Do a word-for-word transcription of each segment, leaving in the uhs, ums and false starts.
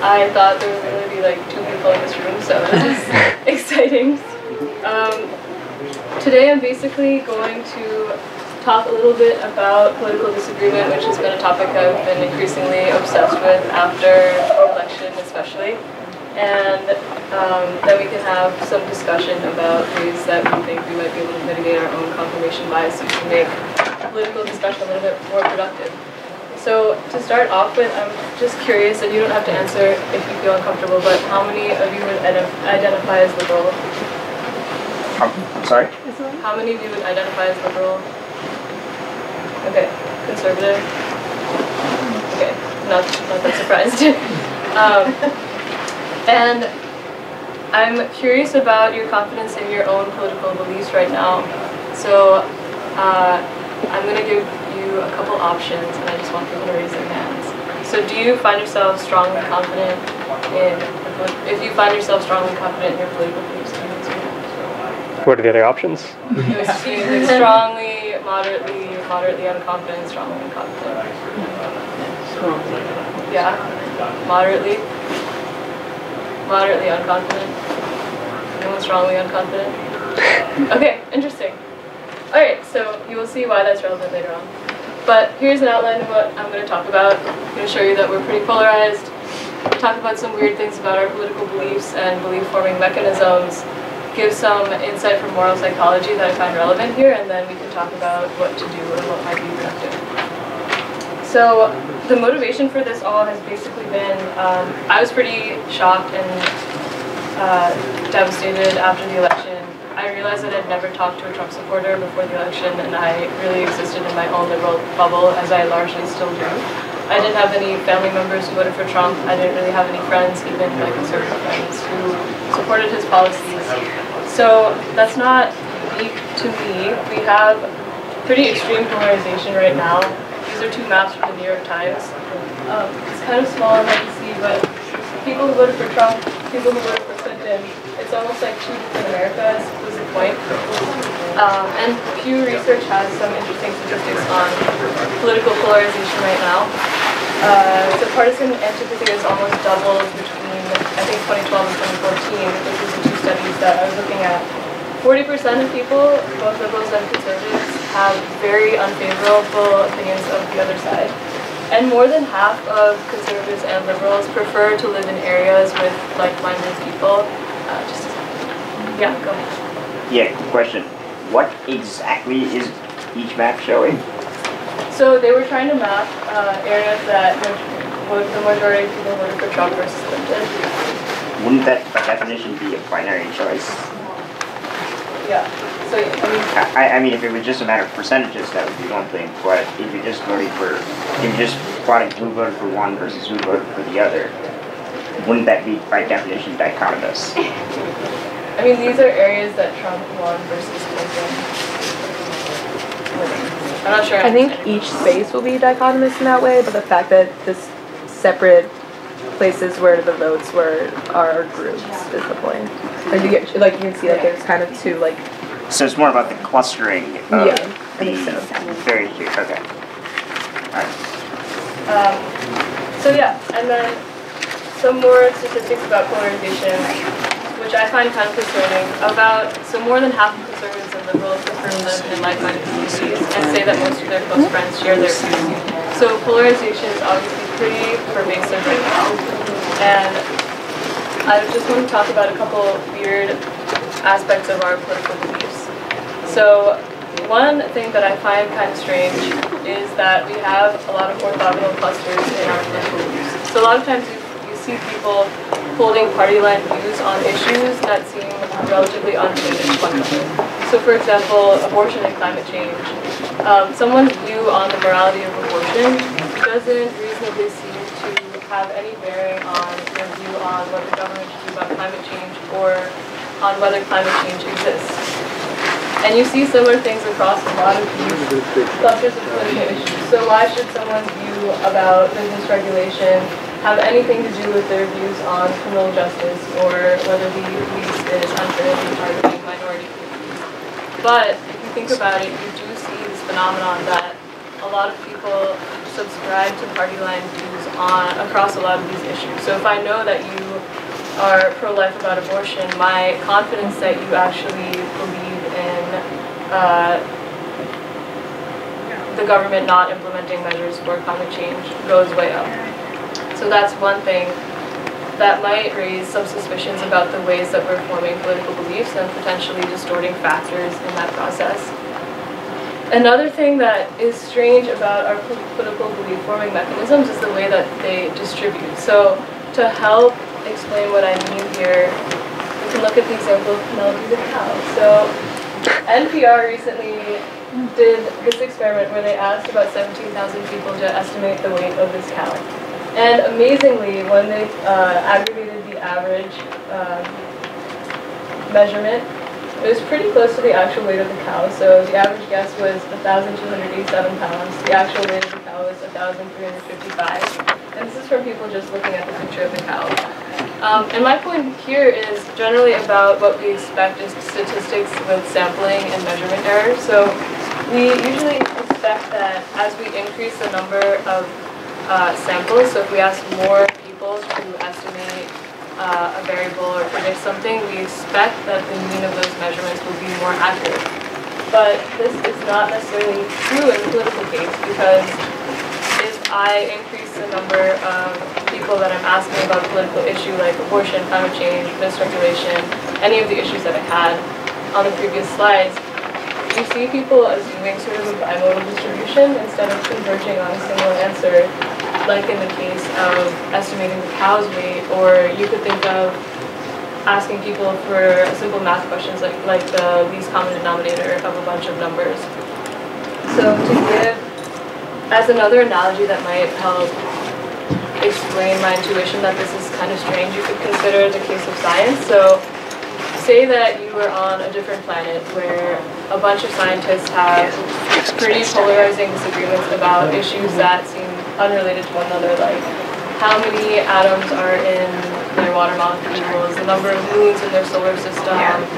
I thought there would really be like two people in this room, so this is exciting. Um, today I'm basically going to talk a little bit about political disagreement, which has been a topic I've been increasingly obsessed with after the election especially. And um, then we can have some discussion about ways that we think we might be able to mitigate our own confirmation biases to make political discussion a little bit more productive. So to start off with, I'm just curious, and you don't have to answer if you feel uncomfortable, but how many of you would identify as liberal? Um, I'm sorry? How many of you would identify as liberal? Okay, conservative? Okay, not, not that surprised. um, and I'm curious about your confidence in your own political beliefs right now. So uh, I'm going to give you a couple options, and I just want people to raise their hands. So do you find yourself strongly confident in, if you find yourself strongly confident in your political beliefs, can you raise your hand? What are the other options? It was either strongly, moderately, moderately unconfident, strongly unconfident. Yeah, moderately, moderately unconfident. Anyone strongly unconfident? Okay, interesting. Alright, so you will see why that's relevant later on. But here's an outline of what I'm going to talk about. I'm going to show you that we're pretty polarized, talk about some weird things about our political beliefs and belief-forming mechanisms, give some insight from moral psychology that I find relevant here, and then we can talk about what to do and what might be productive. So the motivation for this all has basically been, um, I was pretty shocked and uh, devastated after the election. I realized that I'd never talked to a Trump supporter before the election, and I really existed in my own liberal bubble, as I largely still do. I didn't have any family members who voted for Trump. I didn't really have any friends, even my conservative friends, who supported his policies. So that's not unique to me. We have pretty extreme polarization right now. These are two maps from the New York Times. Um, it's kind of small, as you can see, but people who voted for Trump, people who voted for Clinton, it's almost like two different Americas was the point. Um, and Pew Research has some interesting statistics on political polarization right now. Uh, so partisan antipathy has almost doubled between, I think, twenty twelve and twenty fourteen, which was the two studies that I was looking at. forty percent of people, both liberals and conservatives, have very unfavorable opinions of the other side. And more than half of conservatives and liberals prefer to live in areas with like-minded people. Uh, just a second. Yeah, go ahead. Yeah, question. What exactly is each map showing? So they were trying to map uh, areas that the majority of people voted for Trump versus Clinton. Wouldn't that, by definition, be a binary choice? Yeah. So I mean, I, I mean, if it was just a matter of percentages, that would be one thing. But if you're just voting for, if you're just plotting who voted for one versus who voted for the other, wouldn't that be, by definition, dichotomous? I mean, these are areas that Trump won versus Clinton. I'm not sure. I think each space will be dichotomous in that way, but the fact that this separate places where the votes were are groups is the point. Like you get, like you can see, like there's kind of two, like. So it's more about the clustering of yeah, I the think so. very few. Okay. All right. Um, so yeah, and then some more statistics about polarization, which I find kind of concerning. About so more than half of conservatives and liberals prefer to live in like-minded communities and say that most of their close friends share their views. So polarization is obviously pretty pervasive right now, and I just want to talk about a couple weird aspects of our political beliefs. So one thing that I find kind of strange is that we have a lot of orthogonal clusters in our political beliefs. So a lot of times you, you see people holding party line views on issues that seem relatively unrelated to one another. So for example, abortion and climate change. Um, someone's view on the morality of abortion doesn't reasonably seem to have any bearing on their view on what the government should do about climate change or on whether climate change exists. And you see similar things across a lot of these clusters of political issues. So why should someone's view about business regulation have anything to do with their views on criminal justice or whether the police is unfairly targeting minority communities? But if you think about it, you do see this phenomenon that a lot of people subscribe to party line views on across a lot of these issues. So if I know that you are pro-life about abortion, my confidence that you actually believe in uh, the government not implementing measures for climate change goes way up. So that's one thing that might raise some suspicions about the ways that we're forming political beliefs and potentially distorting factors in that process. Another thing that is strange about our political belief forming mechanisms is the way that they distribute. So to help explain what I mean here, we can look at the example of Penelope the cow. So N P R recently did this experiment where they asked about seventeen thousand people to estimate the weight of this cow. And amazingly, when they uh, aggregated the average um, measurement, it was pretty close to the actual weight of the cow. So the average guess was one thousand two hundred eighty-seven pounds. The actual weight of the cow was one thousand three hundred fifty-five. And this is from people just looking at the picture of the cow. Um, and my point here is generally about what we expect is statistics with sampling and measurement error. So we usually expect that as we increase the number of uh, samples, so if we ask more people to estimate uh, a variable or predict something, we expect that the mean of those measurements will be more accurate. But this is not necessarily true in the political case, because if I increase the number of people that I'm asking about a political issue like abortion, climate change, misregulation, any of the issues that I had on the previous slides, you see people assuming sort of a bimodal distribution instead of converging on a single answer, like in the case of estimating the cow's weight, or you could think of asking people for simple math questions like, like the least common denominator of a bunch of numbers. So to give, as another analogy that might help explain my intuition that this is kind of strange, you could consider the case of science. So say that you were on a different planet where a bunch of scientists have pretty polarizing disagreements about issues that seem unrelated to one another, like how many atoms are in their water molecules, the number of moons in their solar system,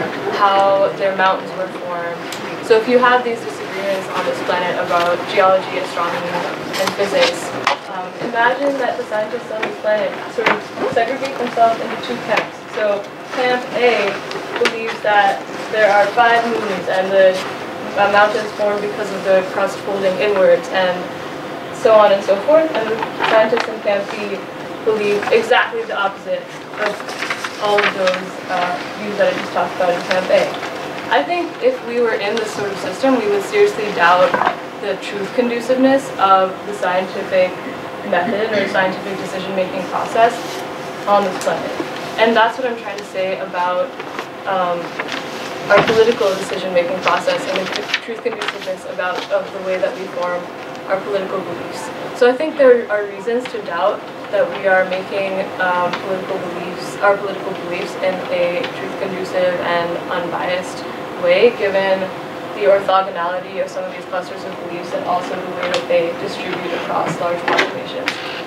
how their mountains were formed. So if you have these disagreements on this planet about geology, astronomy, and physics, um, imagine that the scientists on this planet sort of segregate themselves into two camps. So camp A believes that there are five moons and the uh, mountains formed because of the crust folding inwards and so on and so forth, and the scientists in camp B believe exactly the opposite of all of those uh, views that I just talked about in camp A. I think if we were in this sort of system, we would seriously doubt the truth conduciveness of the scientific method or scientific decision-making process on this planet. And that's what I'm trying to say about um, our political decision-making process and the truth conduciveness about of the way that we form our political beliefs. So I think there are reasons to doubt that we are making um, political beliefs, our political beliefs in a truth-conducive and unbiased way, given the orthogonality of some of these clusters of beliefs and also the way that they distribute across large populations.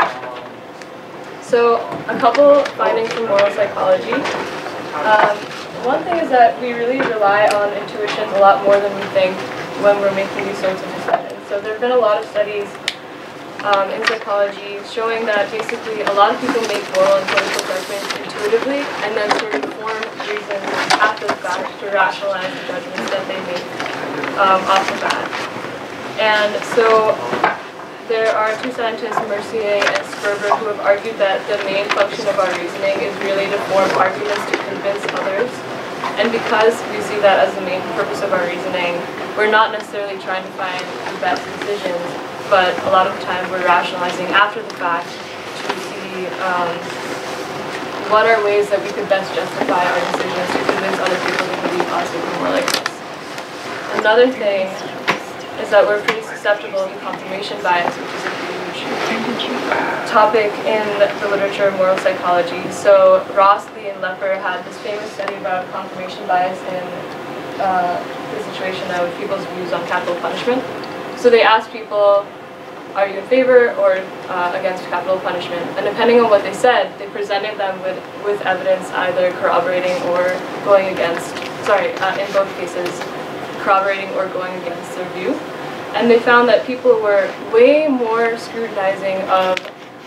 So a couple findings from moral psychology. Um, one thing is that we really rely on intuitions a lot more than we think when we're making these sorts of decisions. So there have been a lot of studies um, in psychology showing that basically a lot of people make moral and political judgments intuitively and then sort of form reasons after the fact to rationalize the judgments that they make um, off the bat. And so there are two scientists, Mercier and Sperber, who have argued that the main function of our reasoning is really to form arguments to convince others. And because we see that as the main purpose of our reasoning, we're not necessarily trying to find the best decisions, but a lot of the time we're rationalizing after the fact to see um, what are ways that we could best justify our decisions to convince other people to believe us or be more like us. Another thing is that we're pretty susceptible to confirmation bias, which is a huge topic in the literature of moral psychology. So Ross, Lee, and Lepper had this famous study about confirmation bias in uh, the situation of people's views on capital punishment. So they asked people, are you in favor or uh, against capital punishment? And depending on what they said, they presented them with, with evidence either corroborating or going against, sorry, uh, in both cases, corroborating or going against their view. And they found that people were way more scrutinizing of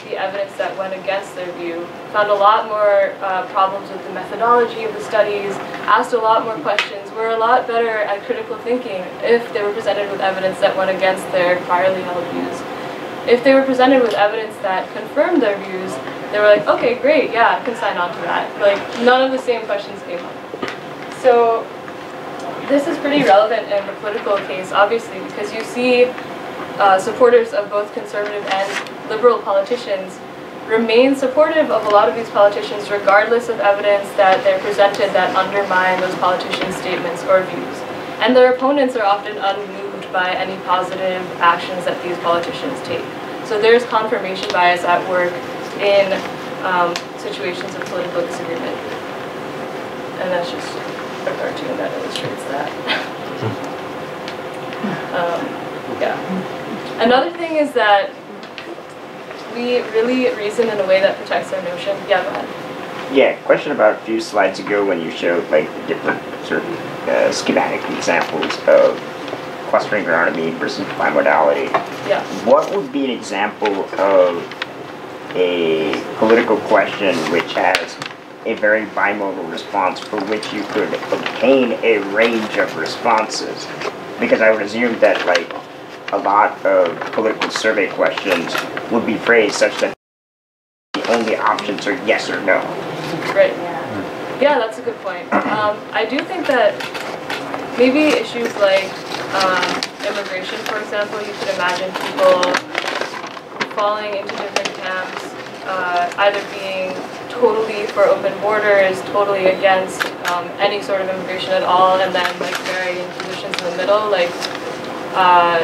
see evidence that went against their view, found a lot more uh, problems with the methodology of the studies, asked a lot more questions, were a lot better at critical thinking if they were presented with evidence that went against their priorly held views. If they were presented with evidence that confirmed their views, they were like, okay, great, yeah, I can sign on to that. Like, none of the same questions came up. So this is pretty relevant in the political case, obviously, because you see uh, supporters of both conservative and liberal politicians remain supportive of a lot of these politicians regardless of evidence that they're presented that undermine those politicians' statements or views. And their opponents are often unmoved by any positive actions that these politicians take. So there's confirmation bias at work in um, situations of political disagreement. And that's just a cartoon that illustrates that. um, yeah. Another thing is that we really reason in a way that protects our notion. Yeah, go ahead. Yeah, question about a few slides ago when you showed like the different sort of uh, schematic examples of clustering agronomy versus bimodality. Yeah. What would be an example of a political question which has a very bimodal response for which you could obtain a range of responses? Because I would assume that like a lot of political survey questions would be phrased such that the only options are yes or no. Right. Yeah, that's a good point. Um, I do think that maybe issues like um, immigration, for example, you could imagine people falling into different camps, uh, either being totally for open borders, totally against um, any sort of immigration at all, and then like varying positions in the middle, like uh,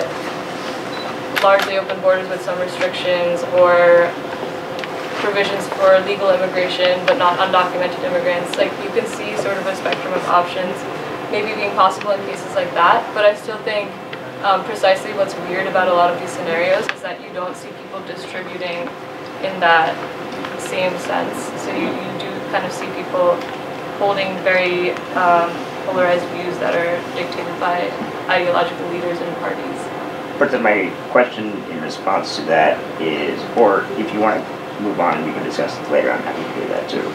largely open borders with some restrictions, or provisions for legal immigration but not undocumented immigrants. Like, you can see sort of a spectrum of options maybe being possible in cases like that, but I still think um, precisely what's weird about a lot of these scenarios is that you don't see people distributing in that same sense. So you, you do kind of see people holding very um, polarized views that are dictated by ideological leaders and parties. But then my question in response to that is, or if you want to move on, we can discuss it later. I'm happy to do that too.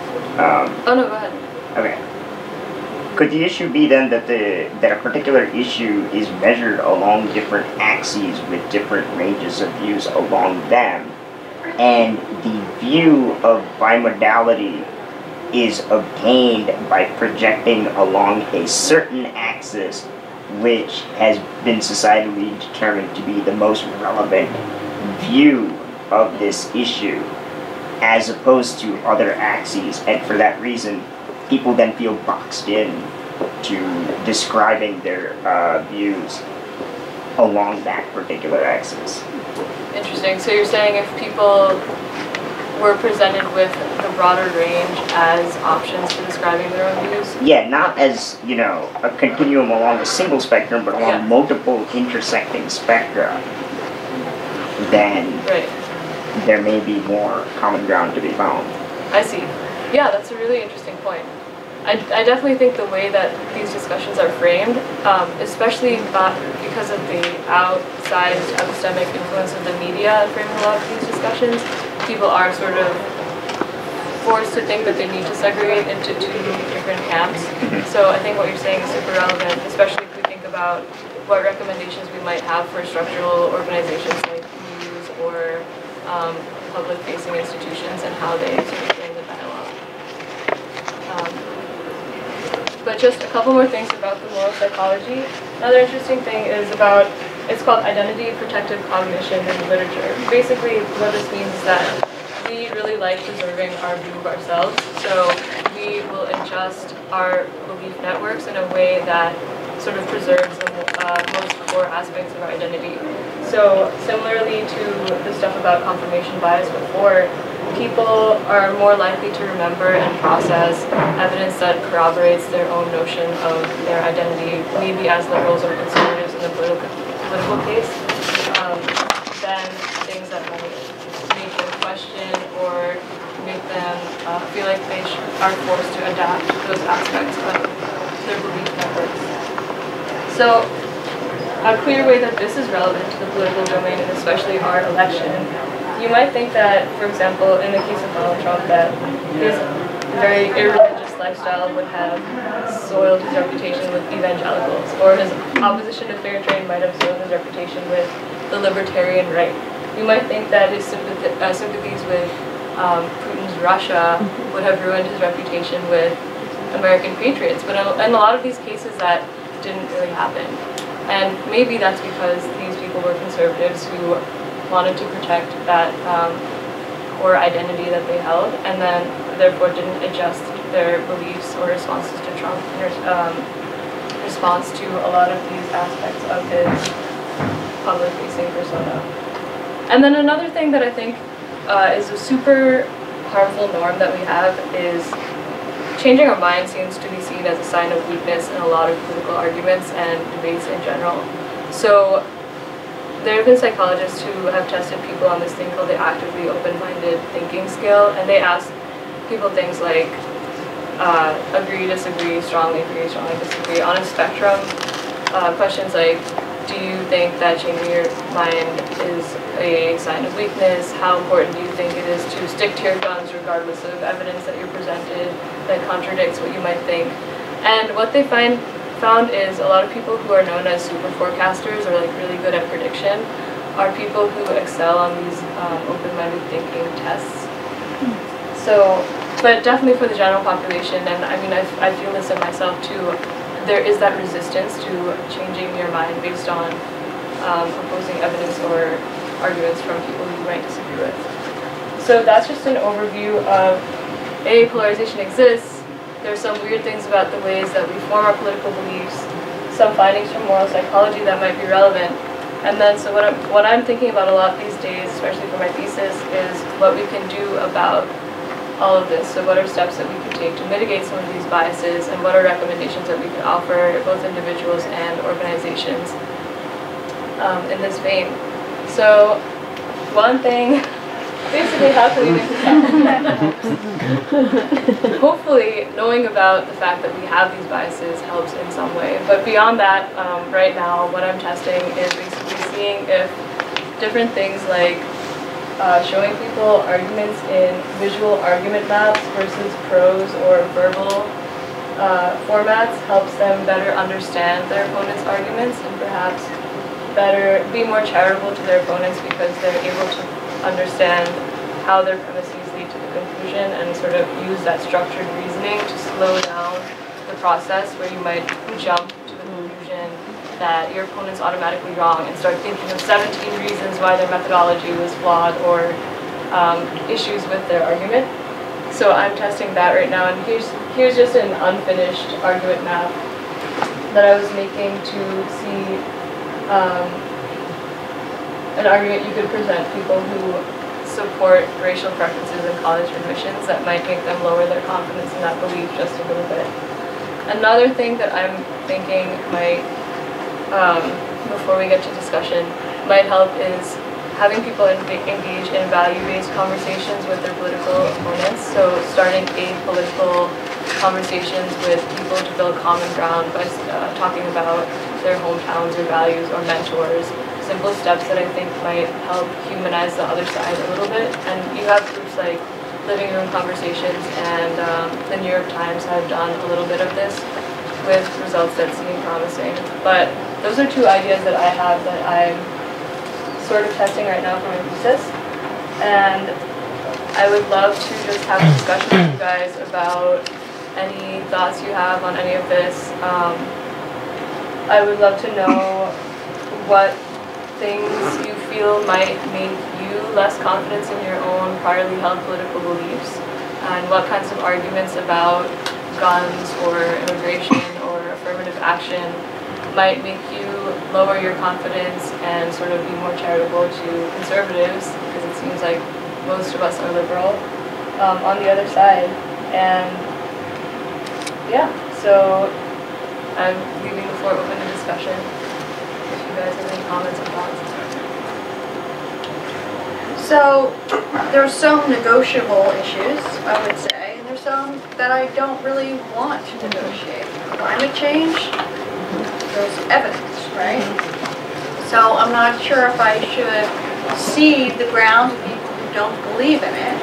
Um, oh no, go ahead. Okay. Could the issue be then that the that a particular issue is measured along different axes with different ranges of views along them, and the view of bimodality is obtained by projecting along a certain axis which has been societally determined to be the most relevant view of this issue, as opposed to other axes, and for that reason people then feel boxed in to describing their uh, views along that particular axis. Interesting. So you're saying if people were presented with the broader range as options for describing their own views? Yeah, not as, you know, a continuum along a single spectrum, but along yeah. multiple intersecting spectra, then right. there may be more common ground to be found. I see. Yeah, that's a really interesting point. I, I definitely think the way that these discussions are framed, um, especially uh, because of the outsized epistemic influence of the media framing a lot of these discussions, people are sort of forced to think that they need to segregate into two different camps. Mm-hmm. So I think what you're saying is super relevant, especially if we think about what recommendations we might have for structural organizations like news or um, public-facing institutions and how they sort of frame the dialogue. Um, but just a couple more things about the moral psychology. Another interesting thing is about, it's called identity protective cognition in literature. Basically, what this means is that we really like preserving our view of ourselves, so we will adjust our belief networks in a way that sort of preserves the uh, most core aspects of our identity. So similarly to the stuff about confirmation bias before, people are more likely to remember and process evidence that corroborates their own notion of their identity, maybe as liberals or conservatives in the political, political case, um, than things that might make them question or make them uh, feel like they sh are forced to adapt those aspects of their belief networks. So a clear way that this is relevant to the political domain, and especially our election, you might think that, for example, in the case of Donald Trump, that his very irreligious lifestyle would have soiled his reputation with evangelicals, or his opposition to fair trade might have soiled his reputation with the libertarian right. You might think that his sympath uh, sympathies with um, Putin's Russia would have ruined his reputation with American patriots, but in, in a lot of these cases that didn't really happen. And maybe that's because these people were conservatives who wanted to protect that um, core identity that they held, and then therefore didn't adjust their beliefs or responses to Trump in um, response to a lot of these aspects of his public-facing persona. And then another thing that I think uh, is a super harmful norm that we have is changing our mind seems to be seen as a sign of weakness in a lot of political arguments and debates in general. So there have been psychologists who have tested people on this thing called the actively open-minded thinking scale, and they ask people things like uh, agree, disagree, strongly agree, strongly disagree. On a spectrum, uh, questions like, do you think that changing your mind is a sign of weakness? How important do you think it is to stick to your guns regardless of evidence that you're presented that contradicts what you might think? And what they find found is a lot of people who are known as super forecasters, or like really good at prediction, are people who excel on these um, open-minded thinking tests. So, but definitely for the general population, and I mean I, I feel this in myself too, there is that resistance to changing your mind based on um, opposing evidence or arguments from people who you might disagree with. So that's just an overview of A, polarization exists. There's some weird things about the ways that we form our political beliefs, some findings from moral psychology that might be relevant. And then, so what I'm, what I'm thinking about a lot these days, especially for my thesis, is what we can do about all of this. So what are steps that we could take to mitigate some of these biases, and what are recommendations that we could offer both individuals and organizations um, in this vein. So one thing, basically how can we make this happen? Hopefully knowing about the fact that we have these biases helps in some way. But beyond that, um, right now what I'm testing is basically seeing if different things like Uh, showing people arguments in visual argument maps versus prose or verbal uh, formats helps them better understand their opponent's arguments, and perhaps better be more charitable to their opponents because they're able to understand how their premises lead to the conclusion, and sort of use that structured reasoning to slow down the process where you might jump to the conclusion that your opponent's automatically wrong and start thinking of seventeen reasons why their methodology was flawed, or um, issues with their argument. So I'm testing that right now, and here's, here's just an unfinished argument map that I was making to see um, an argument you could present people who support racial preferences in college admissions that might make them lower their confidence in that belief just a little bit. Another thing that I'm thinking might Um, before we get to discussion, might help is having people engage in value-based conversations with their political opponents. So starting apolitical conversations with people to build common ground by uh, talking about their hometowns or values or mentors. Simple steps that I think might help humanize the other side a little bit. And you have groups like Living Room Conversations, and um, the New York Times have done a little bit of this with results that seem promising. But those are two ideas that I have that I'm sort of testing right now for my thesis. And I would love to just have a discussion with you guys about any thoughts you have on any of this. Um, I would love to know what things you feel might make you less confident in your own priorly held political beliefs, and what kinds of arguments about guns or immigration or affirmative action might make you lower your confidence and sort of be more charitable to conservatives, because it seems like most of us are liberal, um, on the other side. And yeah, so I'm leaving the floor open to discussion if you guys have any comments or thoughts. So there's some negotiable issues, I would say, and there's some that I don't really want to negotiate. Climate change, there's evidence, right? So I'm not sure if I should cede the ground to people who don't believe in it.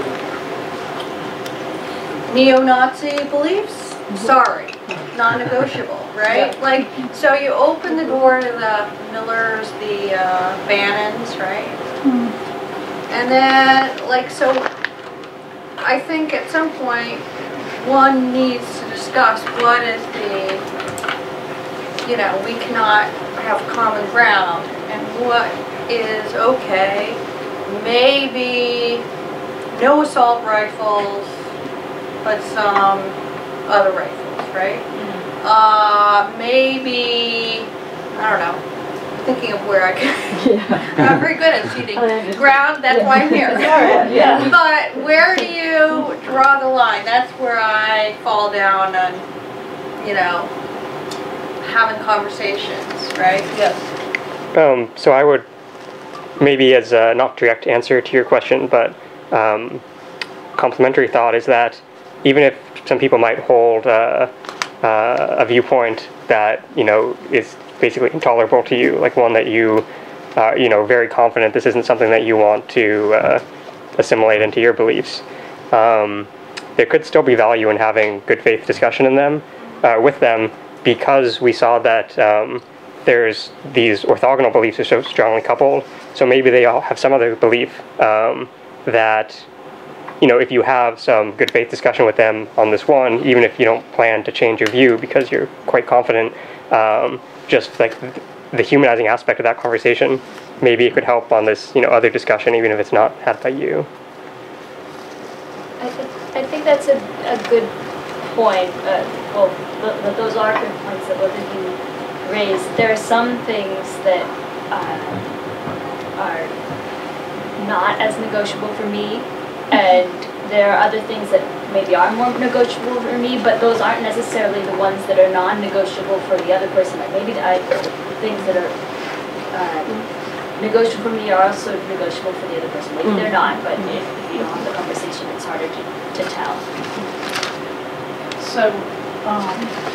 Neo-Nazi beliefs? Sorry, non-negotiable, right? Yeah. Like, so you open the door to the Millers, the uh, Bannons, right? Mm. And then, like, so I think at some point one needs to discuss what is the, you know, we cannot have common ground and what is okay. Maybe no assault rifles, but some other rifles, right? Mm-hmm. Uh, maybe, I don't know, thinking of where I can, Yeah. I'm very good at cheating Oh, yeah. ground, that's Yeah. why I'm here. Yeah, yeah. But where do you draw the line? That's where I fall down on, you know, having conversations, right? Yeah. Um, so I would, maybe as a not direct answer to your question, but um, complementary thought is that even if some people might hold uh, uh, a viewpoint that, you know, is basically intolerable to you, like one that you, uh, you know, very confident this isn't something that you want to uh, assimilate into your beliefs, um, there could still be value in having good faith discussion in them, uh, with them, because we saw that um, there's these orthogonal beliefs are so strongly coupled. So maybe they all have some other belief um, that, you know, if you have some good faith discussion with them on this one, even if you don't plan to change your view because you're quite confident, um, just like th the humanizing aspect of that conversation, maybe it could help on this, you know, other discussion, even if it's not had by you. I think, I think that's a, a good point. Uh, well, th th those are good points that both of you raised. There are some things that uh, are not as negotiable for me, and there are other things that maybe are more negotiable for me, but those aren't necessarily the ones that are non-negotiable for the other person. Like maybe I, things that are uh, negotiable for me are also negotiable for the other person. Maybe they're not, but if, if you don't have the conversation, it's harder to, to tell. So, um,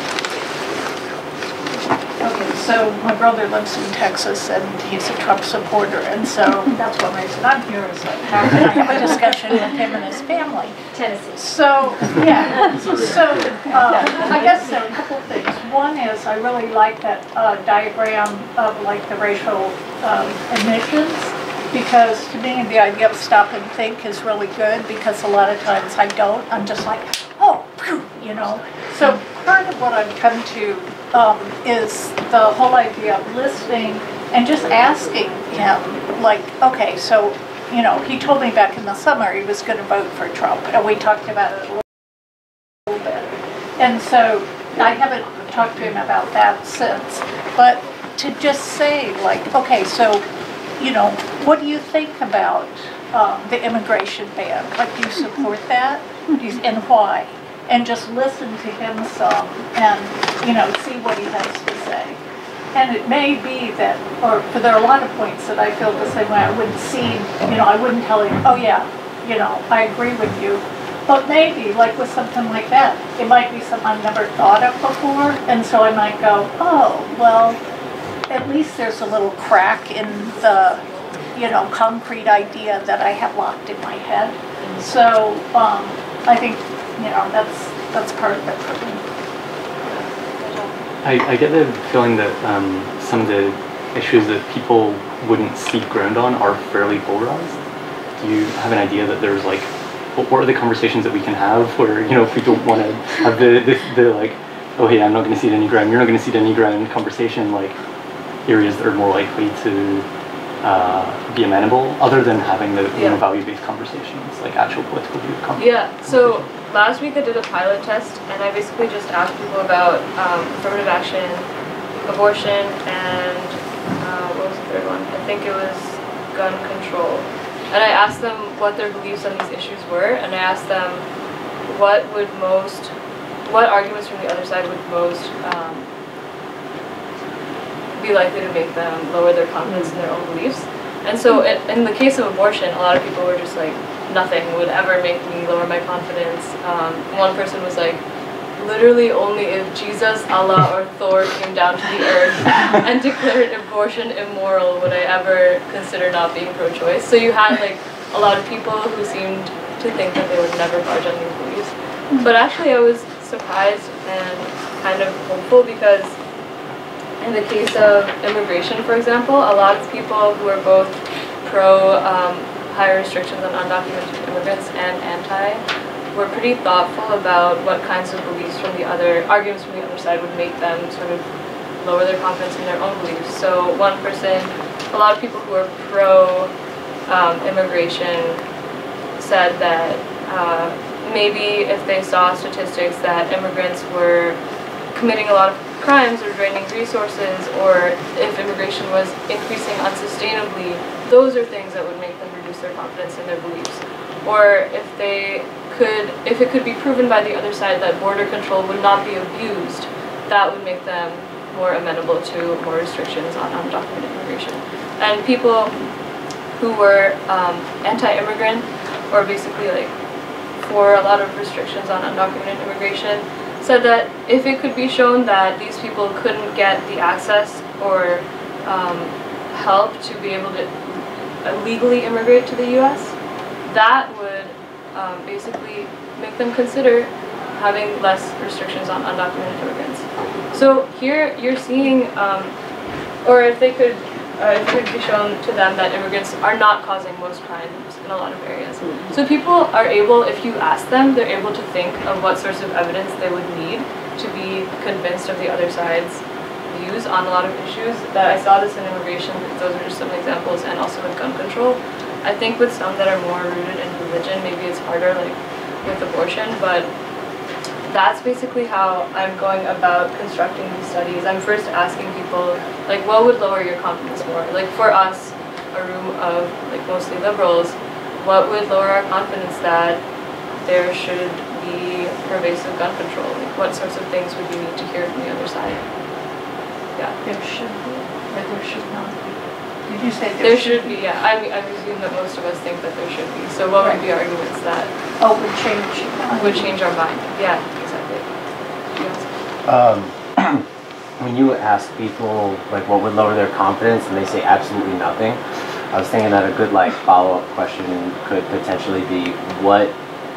okay, so my brother lives in Texas and he's a Trump supporter, and so that's one reason I'm here, is like, how can I have a discussion with him and his family? Tennessee. So, yeah, so uh, I guess there are a couple things. One is I really like that uh, diagram of like the racial um, emissions, because to me the idea of stop and think is really good, because a lot of times I don't. I'm just like, oh, phew, you know. So part of what I've come to um, is the whole idea of listening and just asking him, like, okay, so, you know, he told me back in the summer he was going to vote for Trump, and we talked about it a little, little bit. And so I haven't talked to him about that since, but to just say, like, okay, so, you know, what do you think about um, the immigration ban? Like, do you support that? Do you, and why? And just listen to him some and, you know, see what he has to say. And it may be that, or for there are a lot of points that I feel the same way. I wouldn't see, you know, I wouldn't tell him, oh yeah, you know, I agree with you. But maybe, like with something like that, it might be something I've never thought of before, and so I might go, oh, well, at least there's a little crack in the, you know, concrete idea that I have locked in my head. So um, I think, you know, that's that's part of it for me. I, I get the feeling that um, some of the issues that people wouldn't seek ground on are fairly polarized. Do you have an idea that there's like, what, what are the conversations that we can have where, you know, if we don't want to have the, the, the like, oh hey, I'm not going to cede any ground, you're not going to cede any ground conversation, like areas that are more likely to uh, be amenable, other than having the Yeah. you know, value-based conversations, like actual political view conversations? Yeah, so last week I did a pilot test, and I basically just asked people about um, affirmative action, abortion, and uh, what was the third one? I think it was gun control. And I asked them what their beliefs on these issues were, and I asked them what would most, what arguments from the other side would most um, be likely to make them lower their confidence in their own beliefs. And so in, in the case of abortion, a lot of people were just like, nothing would ever make me lower my confidence. Um, one person was like, literally only if Jesus, Allah, or Thor came down to the earth and declared abortion immoral would I ever consider not being pro-choice. So you had like a lot of people who seemed to think that they would never budge on these beliefs. But actually I was surprised and kind of hopeful because in the case of immigration, for example, a lot of people who are both pro um, higher restrictions on undocumented immigrants and anti were pretty thoughtful about what kinds of beliefs from the other, arguments from the other side would make them sort of lower their confidence in their own beliefs. So one person, a lot of people who are pro um, immigration said that uh, maybe if they saw statistics that immigrants were committing a lot of crimes or draining resources, or if immigration was increasing unsustainably, those are things that would make them reduce their confidence in their beliefs. Or if they could, if it could be proven by the other side that border control would not be abused, that would make them more amenable to more restrictions on undocumented immigration. And people who were um, anti-immigrant, or basically like for a lot of restrictions on undocumented immigration, said that if it could be shown that these people couldn't get the access or um, help to be able to legally immigrate to the U S, that would um, basically make them consider having less restrictions on undocumented immigrants. So here you're seeing, um, or if they could, uh, if it could be shown to them that immigrants are not causing most crimes in a lot of areas. So people are able, if you ask them, they're able to think of what sorts of evidence they would need to be convinced of the other side's views on a lot of issues. That I saw this in immigration, those are just some examples, and also with gun control. I think with some that are more rooted in religion, maybe it's harder, like with abortion, but that's basically how I'm going about constructing these studies. I'm first asking people, like, what would lower your confidence more? Like for us, a room of like mostly liberals, what would lower our confidence that there should be pervasive gun control? Like what sorts of things would you need to hear from the other side? Yeah. There should be, or there should not be. Did you say there, there should, should be? Yeah, I mean, I presume that most of us think that there should be. So what right. would be arguments that oh would change would change our mind? Yeah, exactly. Um, when you ask people like what would lower their confidence, and they say absolutely nothing, I was thinking that a good like follow-up question could potentially be what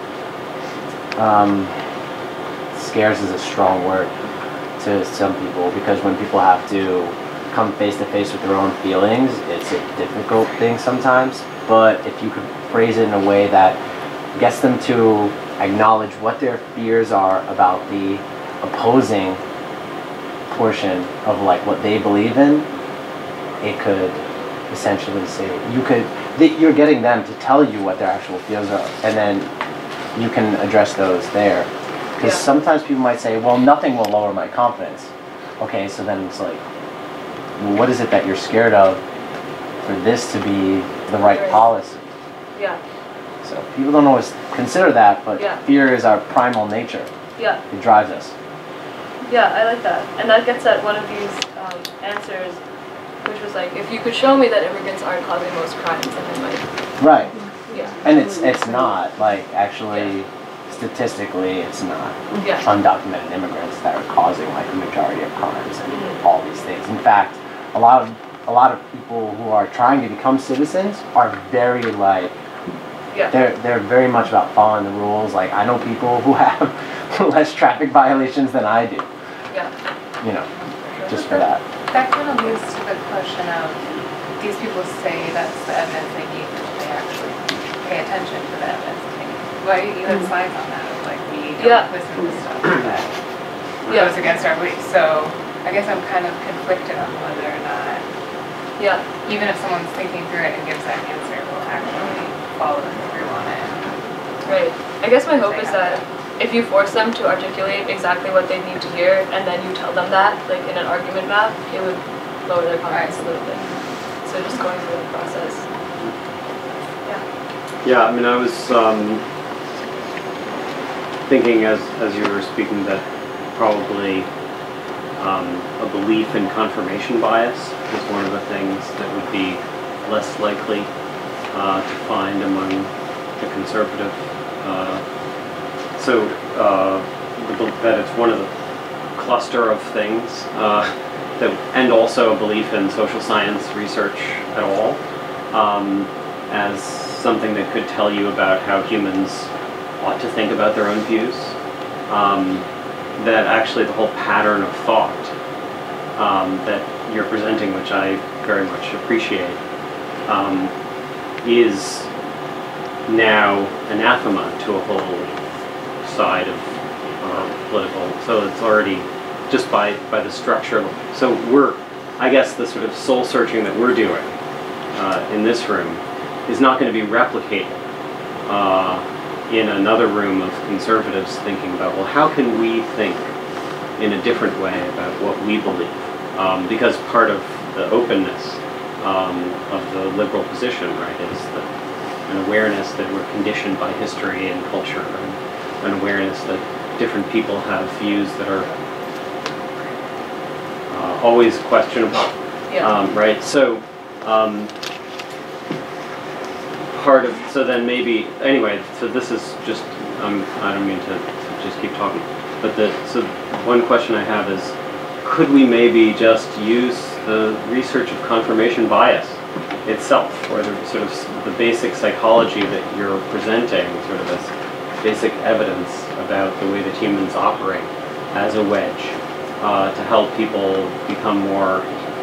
um, scares is a strong word to some people, because when people have to come face to face with their own feelings, it's a difficult thing sometimes. But if you could phrase it in a way that gets them to acknowledge what their fears are about the opposing portion of like what they believe in, it could essentially say you could you're getting them to tell you what their actual fears are, and then you can address those there. Because yeah. sometimes people might say, well, nothing will lower my confidence. Okay, so then it's like, well, what is it that you're scared of for this to be the right, right. policy? Yeah. So people don't always consider that, but yeah. fear is our primal nature. Yeah. It drives us. Yeah, I like that. And that gets at one of these um, answers, which was like, if you could show me that immigrants aren't causing most crimes, then I might. Right. Yeah. And it's it's not, like, actually, yeah. statistically, it's not yeah. undocumented immigrants that are causing, like, the majority of crimes and mm-hmm. all these things. In fact, a lot of a lot of people who are trying to become citizens are very, like, yeah. they're they're very much about following the rules. Like, I know people who have less traffic violations than I do. Yeah. You know, just for that. That kind of leads to the question of, these people say that's the evidence they need, but they actually pay attention to the evidence they need. Well, you had slides on that, of like, we don't yeah. listen to stuff that yeah. goes against our beliefs. So I guess I'm kind of conflicted on whether or not, yeah. even if someone's thinking through it and gives that answer, we'll actually follow through on it. Right. I guess my hope is that if you force them to articulate exactly what they need to hear, and then you tell them that, like in an argument map, it would lower their confidence right. a little bit. So just going through the process. Yeah. Yeah, I mean, I was um, thinking as, as you were speaking that probably um, a belief in confirmation bias is one of the things that would be less likely uh, to find among the conservative. Uh, so uh, that it's one of the cluster of things uh, that, and also a belief in social science research at all, um, as something that could tell you about how humans ought to think about their own views. Um, that actually the whole pattern of thought um, that you're presenting, which I very much appreciate, um, is now anathema to a whole side of uh, political. So it's already just by by the structure. So we're, I guess, the sort of soul searching that we're doing uh, in this room is not going to be replicated uh, in another room of conservatives thinking about, well, how can we think in a different way about what we believe? Um, because part of the openness um, of the liberal position, right, is the, an awareness that we're conditioned by history and culture, and an awareness that different people have views that are uh, always questionable, Yeah. um, right? So um, part of, so then maybe, anyway, so this is just, um, I don't mean to, to just keep talking, but the, so one question I have is, could we maybe just use the research of confirmation bias itself, or the sort of the basic psychology that you're presenting, sort of as basic evidence about the way that humans operate as a wedge uh, to help people become more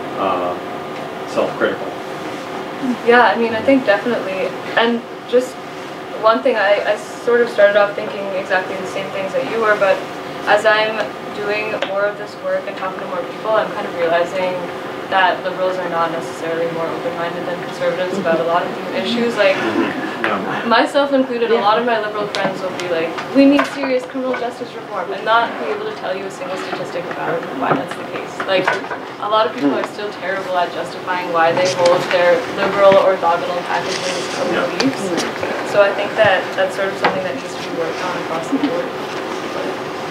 uh, self-critical? Yeah, I mean, I think definitely. And just one thing, I, I sort of started off thinking exactly the same things that you were, but as I'm doing more of this work and talking to more people, I'm kind of realizing that liberals are not necessarily more open-minded than conservatives about a lot of these issues. Like, myself included, a lot of my liberal friends will be like, we need serious criminal justice reform, and not be able to tell you a single statistic about why that's the case. Like, a lot of people are still terrible at justifying why they hold their liberal orthogonal packages of beliefs. So I think that that's sort of something that needs to be worked on across the board. But,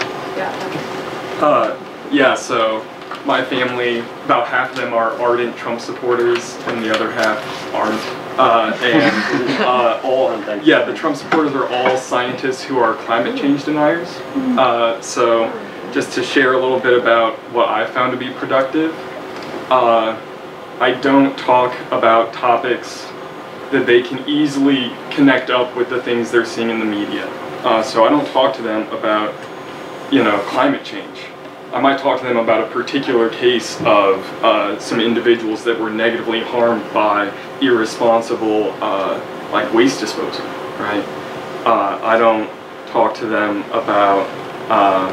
yeah. Uh, yeah, so my family, about half of them are ardent Trump supporters, and the other half aren't. Uh, and uh, all, yeah, the Trump supporters are all scientists who are climate change deniers. Uh, so, just to share a little bit about what I found to be productive, uh, I don't talk about topics that they can easily connect up with the things they're seeing in the media. Uh, so I don't talk to them about, you know, climate change. I might talk to them about a particular case of uh, some individuals that were negatively harmed by irresponsible uh, like waste disposal, right? Uh, I don't talk to them about, uh,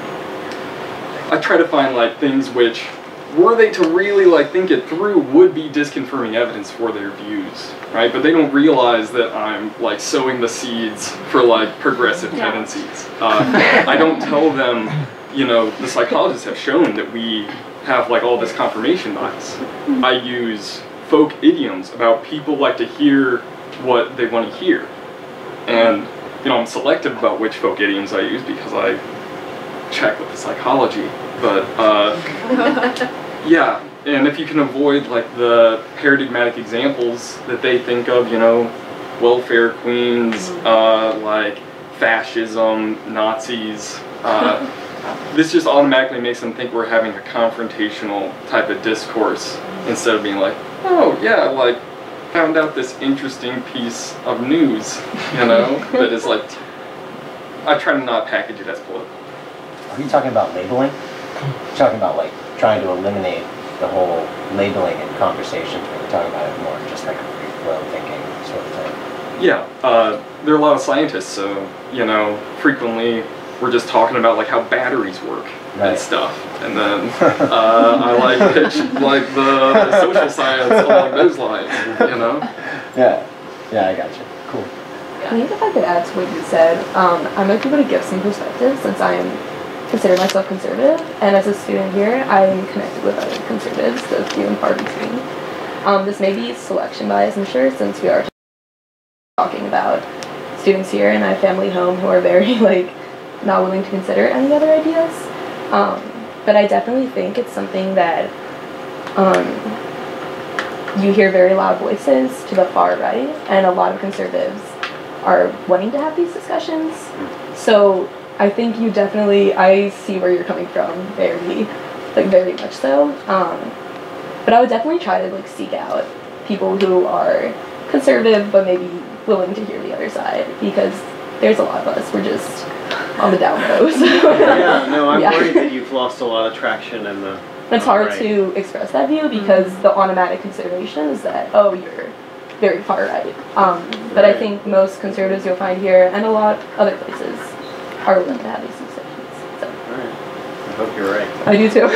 I try to find like things which, were they to really like think it through, would be disconfirming evidence for their views, right? But they don't realize that I'm like sowing the seeds for like progressive tendencies. Uh, I don't tell them, you know, the psychologists have shown that we have like all this confirmation bias. I use folk idioms about people like to hear what they want to hear. And, you know, I'm selective about which folk idioms I use because I check with the psychology. But, uh, yeah, and if you can avoid like the paradigmatic examples that they think of, you know, welfare queens, uh, like fascism, Nazis, uh, this just automatically makes them think we're having a confrontational type of discourse instead of being like, oh yeah, like found out this interesting piece of news, you know, that is like, I try to not package it as political. Are you talking about labeling? You're talking about like trying to eliminate the whole labeling in conversations, or you're talking about it more just like a free flow thinking sort of thing? Yeah, uh, there are a lot of scientists, so, you know, frequently we're just talking about like how batteries work right. and stuff, and then uh, I like pitch like the, the social science along those lines, you know? Yeah, yeah, I got you. Cool. I think if I could add to what you said, um, I might be able to give some perspective since I am consider myself conservative, and as a student here, I am connected with other conservatives, the few and far between. Um, this may be selection bias, I'm sure, since we are talking about students here in a family home who are very like not willing to consider any other ideas. Um, but I definitely think it's something that um, you hear very loud voices to the far right, and a lot of conservatives are wanting to have these discussions. So I think you definitely, I see where you're coming from, very, like very much so. Um, but I would definitely try to like seek out people who are conservative, but maybe willing to hear the other side, because there's a lot of us, we're just on the down low. So. Yeah, no, I'm Yeah. worried that you've lost a lot of traction in the... It's hard right. to express that view because Mm-hmm. the automatic consideration is that, oh, you're very far right. Um, but Right. I think most conservatives you'll find here, and a lot other places, are willing to have these discussions. So. All right. I hope you're right. I do too.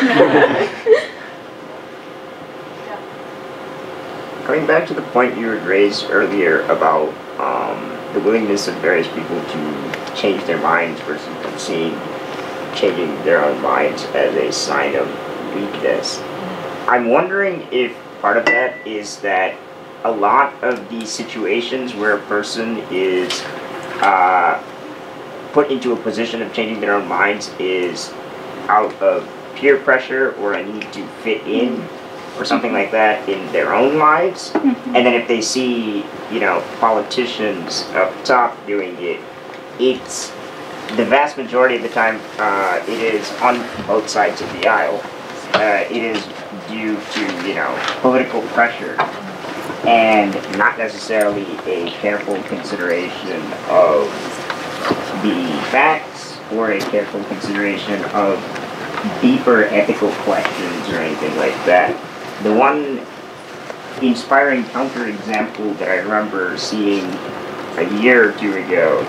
Going back to the point you had raised earlier about um, the willingness of various people to change their minds versus them seeing changing their own minds as a sign of weakness. I'm wondering if part of that is that a lot of these situations where a person is uh, put into a position of changing their own minds is out of peer pressure or a need to fit in or something like that in their own lives. And then if they see, you know, politicians up top doing it, it's the vast majority of the time uh, it is on both sides of the aisle. Uh, it is due to, you know, political pressure and not necessarily a careful consideration of the facts or a careful consideration of deeper ethical questions or anything like that. The one inspiring counterexample that I remember seeing a year or two ago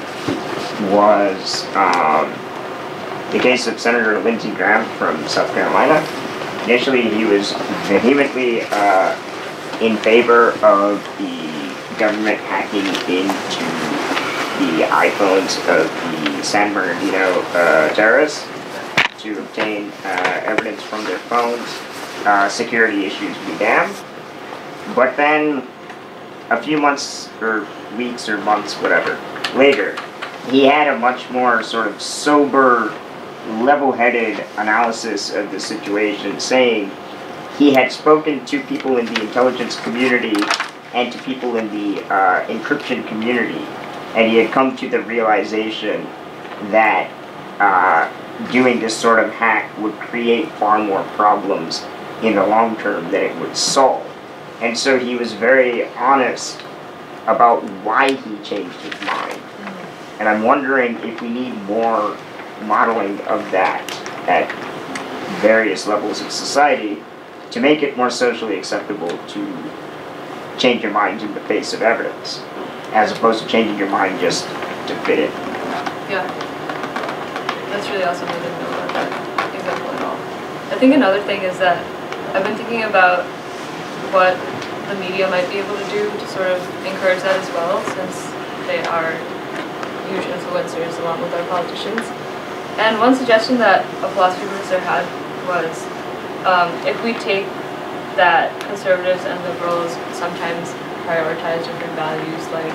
was um, the case of Senator Lindsey Graham from South Carolina. Initially, he was vehemently uh, in favor of the government hacking into the iPhones of the San Bernardino uh, terrorists to obtain uh, evidence from their phones. Uh, security issues be damned. But then, a few months or weeks or months, whatever, later, he had a much more sort of sober, level-headed analysis of the situation, saying he had spoken to people in the intelligence community and to people in the uh, encryption community, and he had come to the realization that uh, doing this sort of hack would create far more problems in the long term than it would solve. And so he was very honest about why he changed his mind. And I'm wondering if we need more modeling of that at various levels of society to make it more socially acceptable to change your mind in the face of evidence, as opposed to changing your mind just to fit in. Yeah. That's really awesome. I didn't know about that example at all. I think another thing is that I've been thinking about what the media might be able to do to sort of encourage that as well, since they are huge influencers along with our politicians. And one suggestion that a philosophy professor had was um, if we take that conservatives and liberals sometimes prioritize different values like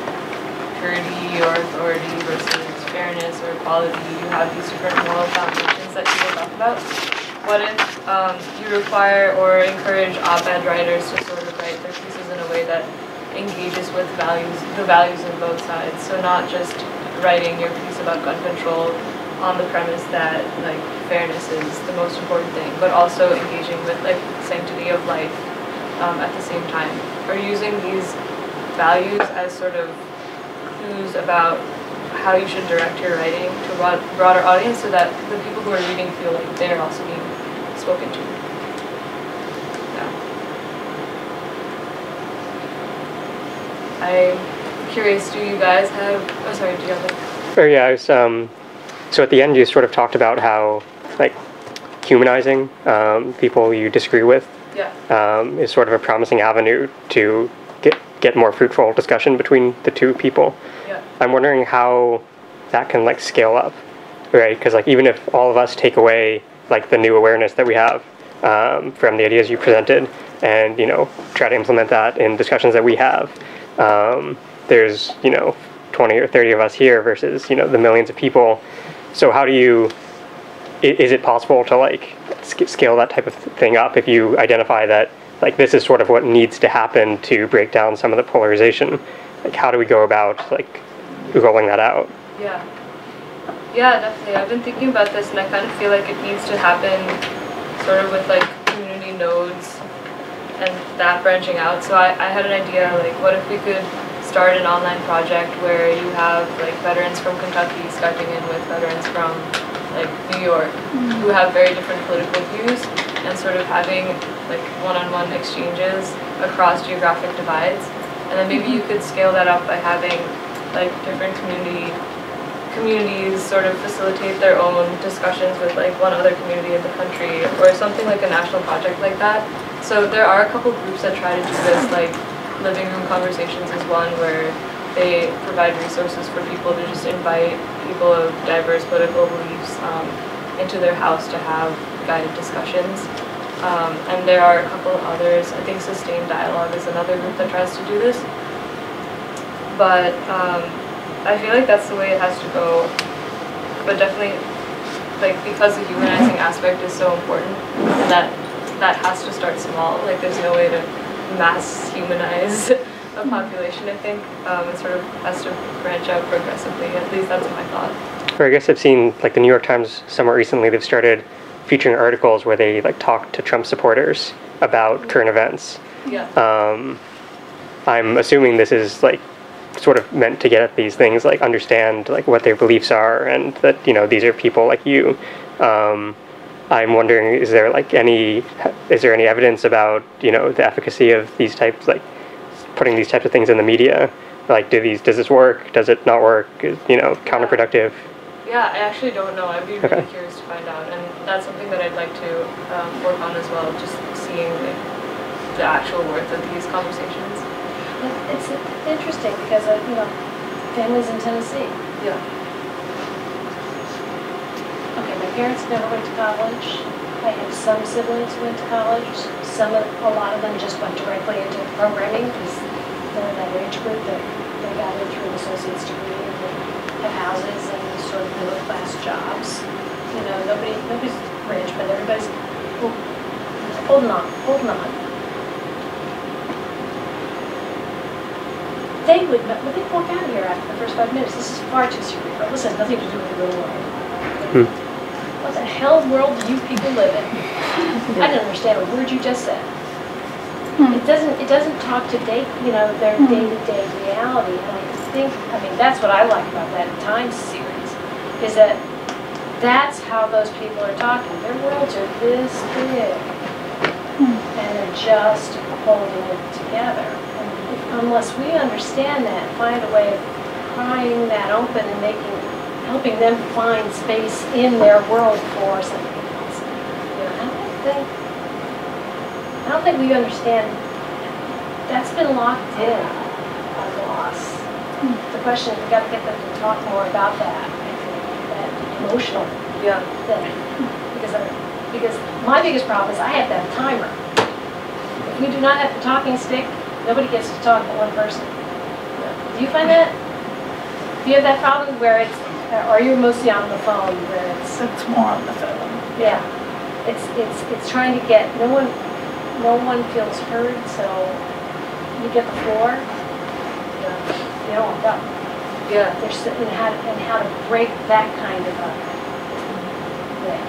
purity or authority versus fairness or equality, you have these different moral foundations that people talk about. What if um, you require or encourage op-ed writers to sort of write their pieces in a way that engages with values, the values of both sides? So not just writing your piece about gun control on the premise that like fairness is the most important thing, but also engaging with like sanctity of life um, at the same time, or using these values as sort of clues about how you should direct your writing to a broad, broader audience, so that the people who are reading feel like they're also being spoken to. Yeah. I'm curious, do you guys have, oh sorry, do you have like... Oh yeah, I was, um, so at the end you sort of talked about how, like, humanizing um, people you disagree with Yeah. um, is sort of a promising avenue to get, get more fruitful discussion between the two people. Yeah. I'm wondering how that can, like, scale up, right? Because, like, even if all of us take away, like, the new awareness that we have um, from the ideas you presented and, you know, try to implement that in discussions that we have, um, there's, you know, twenty or thirty of us here versus, you know, the millions of people. So how do you, is it possible to, like, scale that type of thing up if you identify that, like, this is sort of what needs to happen to break down some of the polarization? Like, how do we go about, like, rolling that out? Yeah. Yeah, definitely. I've been thinking about this, and I kind of feel like it needs to happen sort of with, like, community nodes and that branching out. So I, I had an idea, like, what if we could start an online project where you have like veterans from Kentucky Skyping in with veterans from like New York who have very different political views, and sort of having like one-on-one exchanges across geographic divides. And then maybe you could scale that up by having like different community communities sort of facilitate their own discussions with like one other community in the country, or something like a national project like that. So there are a couple groups that try to do this, like Living Room Conversations is one where they provide resources for people to just invite people of diverse political beliefs um, into their house to have guided discussions. Um, and there are a couple others. I think Sustained Dialogue is another group that tries to do this. But um, I feel like that's the way it has to go. But definitely, like, because the humanizing aspect is so important, and that that has to start small. Like, there's no way to mass humanize a population, I think. Um, it sort of has to branch out progressively. At least that's my thought. Or I guess I've seen, like, the New York Times somewhat recently, they've started featuring articles where they, like, talk to Trump supporters about current events. Yeah. Um, I'm assuming this is, like, sort of meant to get at these things, like, understand, like, what their beliefs are, and that, you know, these are people like you. Um, I'm wondering, is there, like, any, is there any evidence about, you know, the efficacy of these types, like, putting these types of things in the media? Like, do these, does this work? Does it not work? Is, you know, counterproductive? Yeah, I actually don't know. I'd be really Okay. curious to find out, and that's something that I'd like to um, work on as well, just seeing like, the actual worth of these conversations. It's interesting because, uh, you know, families in Tennessee. Yeah. Okay, my parents never went to college. I have some siblings who went to college. Some, of, a lot of them just went directly into programming because they're in that age group that they got in through an associate's degree and they have houses and sort of middle class jobs. You know, nobody, nobody's rich, but everybody's oh, holding on, holding on. They would not, would they walk out of here after the first five minutes? This is far too cerebral. This has nothing to do with the real world. Hmm. What the hell world do you people live in? I didn't understand a word you just said. It doesn't. It doesn't talk to day, you know, their day-to-day reality. And I think, I mean, that's what I like about that Times series, is that that's how those people are talking. Their worlds are this big, and they're just holding it together. And if, unless we understand that, find a way of prying that open and making, helping them find space in their world for something else. You know, I don't think. I don't think we understand. That's been locked in on loss. The question is, we've got to get them to talk more about that. I think that emotional Yeah. thing, because I, because my biggest problem is I have that timer. If we do not have the talking stick, nobody gets to talk but one person. Do you find that? Do you have that problem where it's, or you're mostly on the phone where it's? It's more on the phone. Yeah. It's it's it's trying to get no one. No one feels heard, so you get the floor. You know, that, Yeah. there's and how to, and how to break that kind of a thing.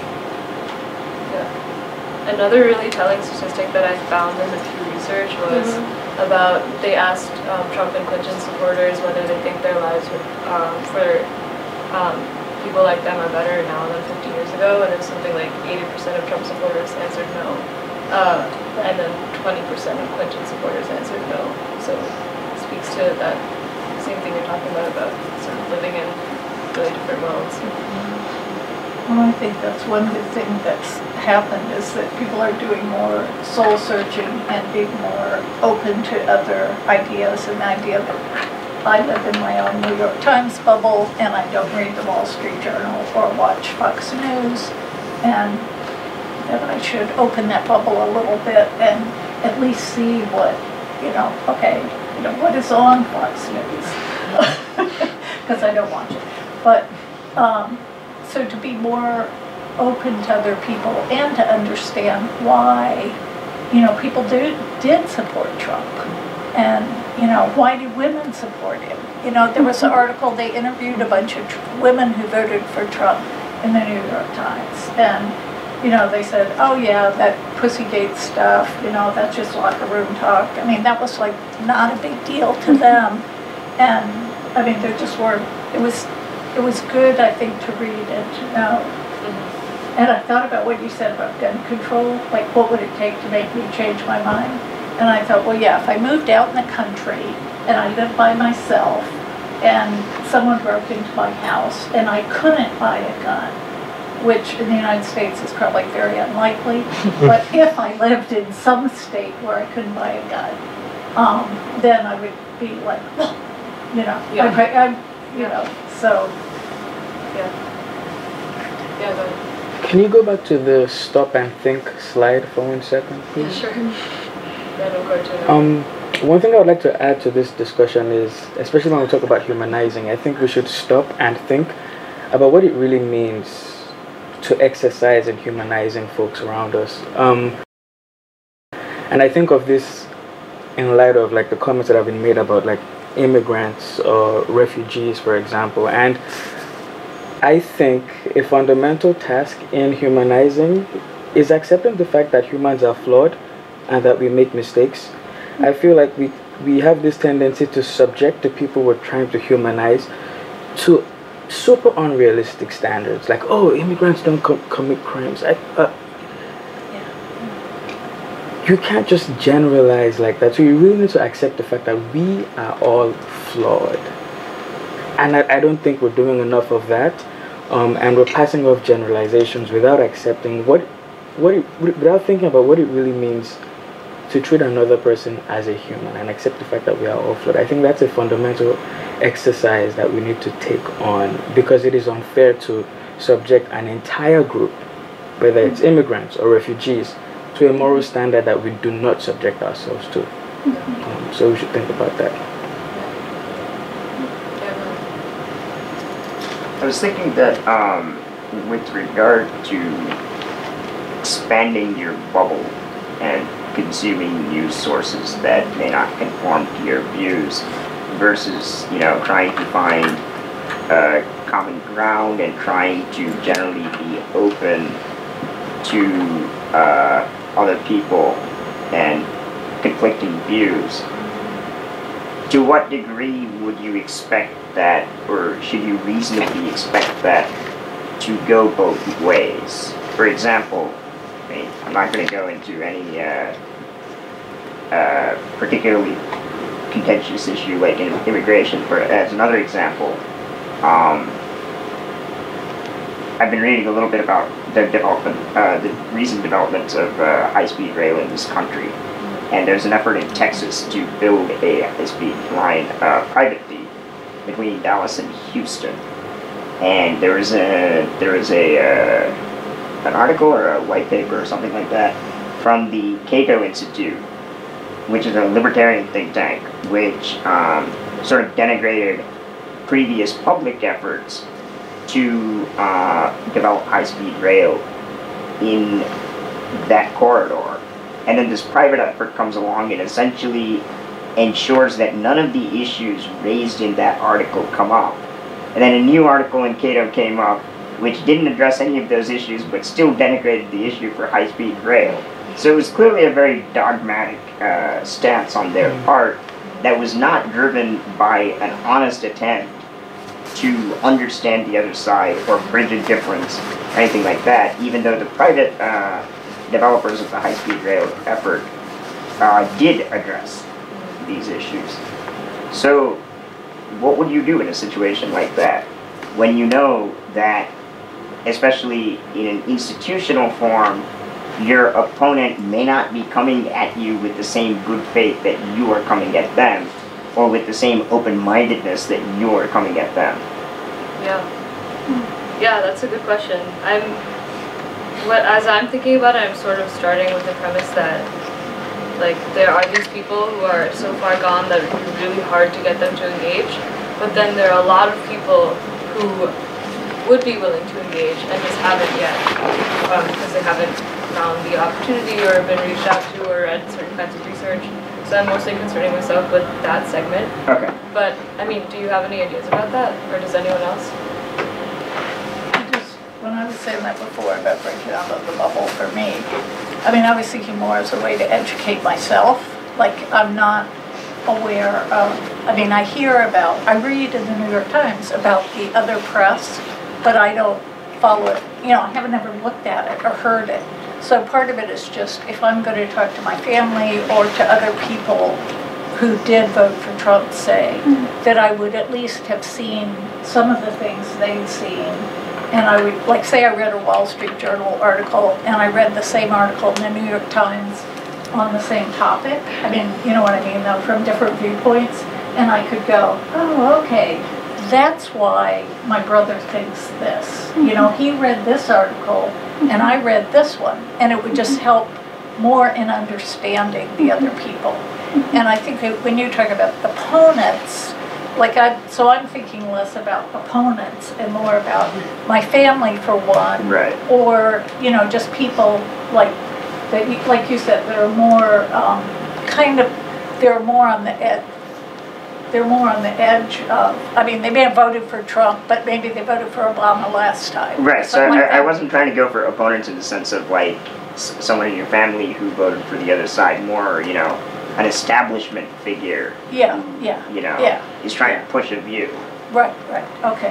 Yeah. Another really telling statistic that I found in the Pew Research was Mhm. about, they asked um, Trump and Clinton supporters whether they think their lives would, um, for um, people like them are better now than fifty years ago, and it was something like eighty percent of Trump supporters answered no. Uh, and then twenty percent of Clinton supporters answered no. So it speaks to that same thing you're talking about, about sort of living in really different worlds. Well, I think that's one good thing that's happened is that people are doing more soul searching and being more open to other ideas, and the idea that I live in my own New York Times bubble and I don't read the Wall Street Journal or watch Fox News, and that I should open that bubble a little bit and at least see what, you know, okay, you know, what is on Fox News, because I don't watch it. But, um, so to be more open to other people and to understand why, you know, people did, did support Trump. And, you know, why do women support him? You know, there was an article, they interviewed a bunch of tr- women who voted for Trump in the New York Times. And you know, they said, oh yeah, that Pussygate stuff, you know, that's just locker room talk. I mean, that was like not a big deal to them. And I mean, there just weren't, it was, it was good, I think, to read and to know. Mm-hmm. And I thought about what you said about gun control, like what would it take to make me change my mind? And I thought, well, yeah, if I moved out in the country and I lived by myself and someone broke into my house and I couldn't buy a gun, which in the United States is probably very unlikely, but if I lived in some state where I couldn't buy a gun, um, then I would be like, well, you know, Yeah. I, I, you know, so. Yeah. Yeah, go ahead. Can you go back to the stop and think slide for one second, please? Yeah, sure. Yeah, don't go to Um, one thing I would like to add to this discussion is, especially when we talk about humanizing, I think we should stop and think about what it really means to exercise in humanizing folks around us. Um, and I think of this in light of like the comments that have been made about like immigrants or refugees, for example. And I think a fundamental task in humanizing is accepting the fact that humans are flawed and that we make mistakes. I feel like we, we have this tendency to subject the people we're trying to humanize to super unrealistic standards, like, oh, immigrants don't com commit crimes. I, uh, you can't just generalize like that. So you really need to accept the fact that we are all flawed. And I, I don't think we're doing enough of that. Um, and we're passing off generalizations without accepting what, what it, without thinking about what it really means to treat another person as a human and accept the fact that we are all flawed. I think that's a fundamental exercise that we need to take on, because it is unfair to subject an entire group, whether it's immigrants or refugees, to a moral standard that we do not subject ourselves to. Um, so we should think about that. I was thinking that um, with regard to expanding your bubble and consuming news sources that may not conform to your views versus, you know, trying to find uh, common ground and trying to generally be open to uh, other people and conflicting views. To what degree would you expect that, or should you reasonably expect that to go both ways? For example, I mean, I'm not going to go into any uh, uh, particularly contentious issue like in immigration, but as another example, um, I've been reading a little bit about the development, uh, the recent developments of uh, high-speed rail in this country. And there's an effort in Texas to build a high-speed line, uh, privately, between Dallas and Houston. And there is a there is a uh, an article or a white paper or something like that from the Cato Institute, which is a libertarian think tank, which um, sort of denigrated previous public efforts to uh, develop high-speed rail in that corridor. And then this private effort comes along and essentially ensures that none of the issues raised in that article come up. And then a new article in Cato came up which didn't address any of those issues but still denigrated the issue for high-speed rail. So it was clearly a very dogmatic uh, stance on their part that was not driven by an honest attempt to understand the other side or bridge a difference or anything like that, even though the private uh, developers of the high-speed rail effort uh, did address these issues. So what would you do in a situation like that when you know that, especially in an institutional form, your opponent may not be coming at you with the same good faith that you are coming at them, or with the same open-mindedness that you are coming at them? Yeah. Yeah, that's a good question. I'm What, as I'm thinking about it, I'm sort of starting with the premise that, like, there are these people who are so far gone that it would be really hard to get them to engage, but then there are a lot of people who would be willing to engage and just haven't yet, um, because they haven't found the opportunity or been reached out to or read certain kinds of research. So I'm mostly concerning myself with that segment. Okay. But, I mean, do you have any ideas about that, or does anyone else? Just, when I was saying that before about breaking out of the bubble for me. I mean, I was thinking more as a way to educate myself. Like, I'm not aware of, I mean, I hear about, I read in the New York Times about the other press, but I don't follow it. You know, I haven't ever looked at it or heard it. So part of it is just, if I'm going to talk to my family or to other people who did vote for Trump, say, mm-hmm. that I would at least have seen some of the things they'd seen. And I would, like, say I read a Wall Street Journal article, and I read the same article in the New York Times on the same topic. I mean, you know what I mean, though, from different viewpoints. And I could go, oh, okay, that's why my brother thinks this. Mm-hmm. You know, he read this article, mm-hmm. and I read this one. And it would just help more in understanding the other people. And I think that when you talk about opponents, like I, so I'm thinking less about opponents and more about my family for one, right? Or you know, just people like that. You, like you said, they're more um, kind of, they're more on the edge. They're more on the edge of. I mean, they may have voted for Trump, but maybe they voted for Obama last time. Right. So I, like I wasn't trying to go for opponents in the sense of like someone in your family who voted for the other side, more, you know, an establishment figure. Yeah, who, yeah. You know, yeah. is trying yeah. to push a view. Right, right, okay.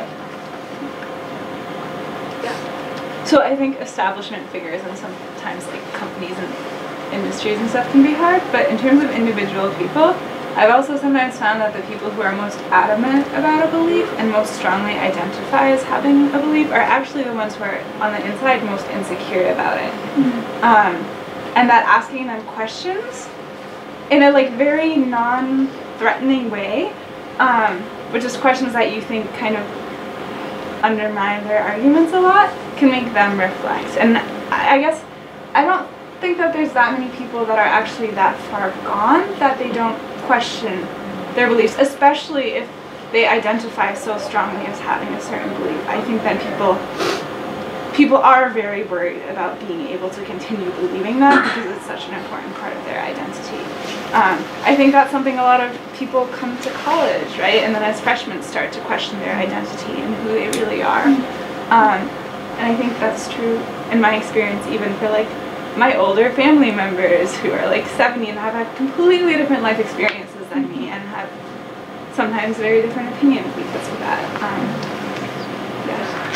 Yeah. So I think establishment figures and sometimes like companies and industries and stuff can be hard, but in terms of individual people, I've also sometimes found that the people who are most adamant about a belief and most strongly identify as having a belief are actually the ones who are on the inside most insecure about it. Mm-hmm. um, and that asking them questions in a like very non-threatening way, um, which is questions that you think kind of undermine their arguments a lot, can make them reflect. And I guess I don't think that there's that many people that are actually that far gone that they don't question their beliefs, especially if they identify so strongly as having a certain belief. I think that people people are very worried about being able to continue believing that because it's such an important part of their identity. Um, I think that's something a lot of people come to college, right? And then as freshmen start to question their identity and who they really are. Um, and I think that's true in my experience even for like my older family members who are like seventy and have had completely different life experiences than me and have sometimes very different opinions because of that. Um, yeah.